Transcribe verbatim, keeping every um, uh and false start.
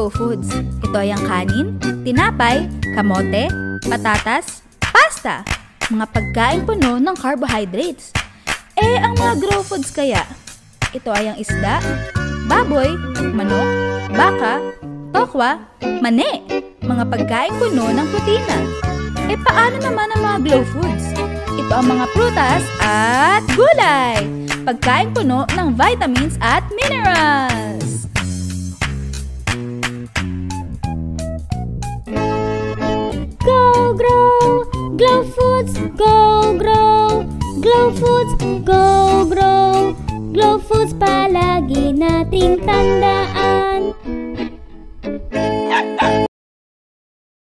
Go Foods. Ito ay ang kanin, tinapay, kamote, patatas, pasta. Mga pagkain puno ng carbohydrates. Eh, ang mga Grow Foods kaya? Ito ay ang isda, baboy, manok, baka, tokwa, mani. Mga pagkain puno ng protina. Eh, paano naman ang mga Grow Foods? Ito ang mga prutas at gulay. Pagkain puno ng vitamins at minerals. Go grow, Grow Foods, go grow. Grow Foods, go grow. Grow Foods palagi nating tandaan.